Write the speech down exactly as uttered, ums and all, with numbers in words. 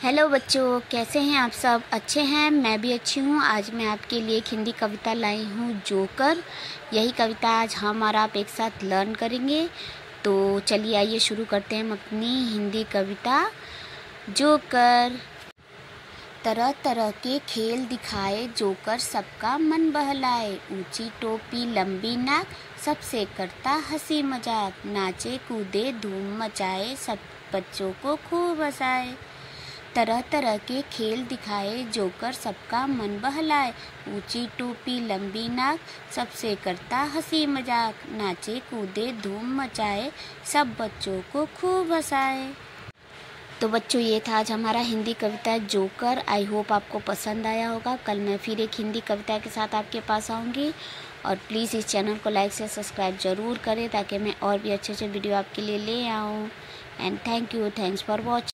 Hello बच्चों, कैसे हैं आप सब? अच्छे हैं? मैं भी अच्छी हूँ। आज मैं आपके लिए एक हिंदी कविता लाई हूँ, जोकर। यही कविता आज हम और आप एक साथ लर्न करेंगे। तो चलिए आइए शुरू करते हैं हम अपनी हिंदी कविता, जोकर। तरह तरह के खेल दिखाए जोकर, सबका मन बहलाए। ऊंची टोपी लंबी नाक, सबसे करता हंसी मजाक। नाचे कूदे धूम मचाए, सब बच्चों को खूब हंसाए। तरह तरह के खेल दिखाए जोकर, सबका मन बहलाए। ऊंची टोपी लंबी नाक, सबसे करता हंसी मजाक। नाचे कूदे धूम मचाए, सब बच्चों को खूब हंसाए। तो बच्चों, ये था आज हमारा हिंदी कविता जोकर। आई होप आपको पसंद आया होगा। कल मैं फिर एक हिंदी कविता के साथ आपके पास आऊँगी। और प्लीज़ इस चैनल को लाइक से सब्सक्राइब ज़रूर करें, ताकि मैं और भी अच्छे अच्छे वीडियो आपके लिए ले आऊँ। And thank you, thanks for watching.